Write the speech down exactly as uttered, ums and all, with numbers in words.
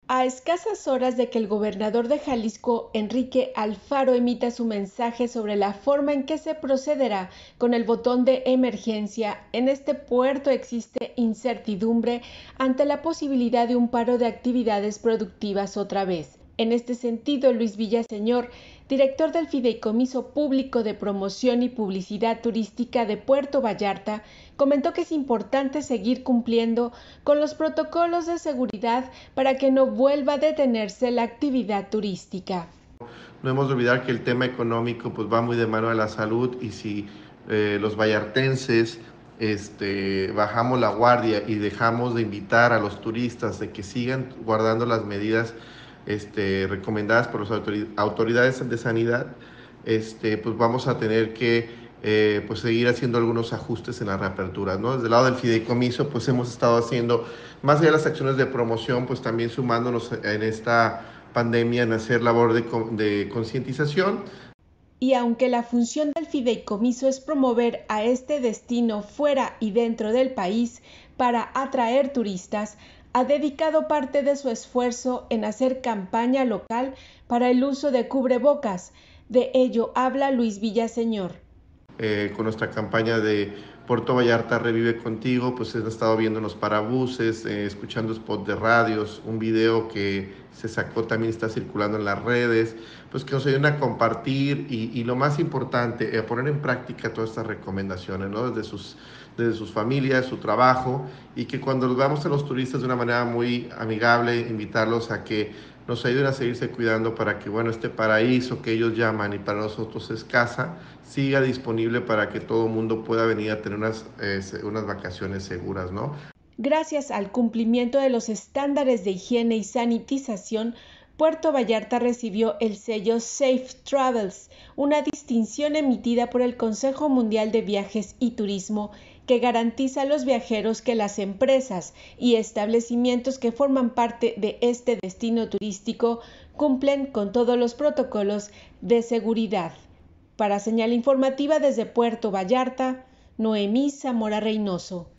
A escasas horas de que el gobernador de Jalisco, Enrique Alfaro, emita su mensaje sobre la forma en que se procederá con el botón de emergencia, en este puerto existe incertidumbre ante la posibilidad de un paro de actividades productivas otra vez. En este sentido, Luis Villaseñor, director del Fideicomiso Público de Promoción y Publicidad Turística de Puerto Vallarta, comentó que es importante seguir cumpliendo con los protocolos de seguridad para que no vuelva a detenerse la actividad turística. No hemos de olvidar que el tema económico pues va muy de mano de la salud, y si eh, los vallartenses este, bajamos la guardia y dejamos de invitar a los turistas de que sigan guardando las medidas este, recomendadas por las autoridades de sanidad, este, pues vamos a tener que eh, pues seguir haciendo algunos ajustes en la reapertura, ¿no? Desde el lado del fideicomiso pues hemos estado haciendo, más allá de las acciones de promoción, pues también sumándonos en esta pandemia, en hacer labor de, de concientización. Y aunque la función del fideicomiso es promover a este destino fuera y dentro del país para atraer turistas, ha dedicado parte de su esfuerzo en hacer campaña local para el uso de cubrebocas. De ello habla Luis Villaseñor. Eh, con nuestra campaña de Puerto Vallarta Revive Contigo, pues he estado viendo en los parabuses, eh, escuchando spots de radios, un video que se sacó también está circulando en las redes, pues que nos ayuden a compartir y, y lo más importante, eh, a poner en práctica todas estas recomendaciones, ¿no? Desde sus, desde sus familias, su trabajo, y que cuando los veamos a los turistas de una manera muy amigable, invitarlos a que nos ayuden a seguirse cuidando para que, bueno, este paraíso que ellos llaman y para nosotros es casa, siga disponible para que todo el mundo pueda venir a tener unas, eh, unas vacaciones seguras, ¿no? Gracias al cumplimiento de los estándares de higiene y sanitización, Puerto Vallarta recibió el sello Safe Travels, una distinción emitida por el Consejo Mundial de Viajes y Turismo que garantiza a los viajeros que las empresas y establecimientos que forman parte de este destino turístico cumplen con todos los protocolos de seguridad. Para Señal Informativa desde Puerto Vallarta, Noemí Zamora Reynoso.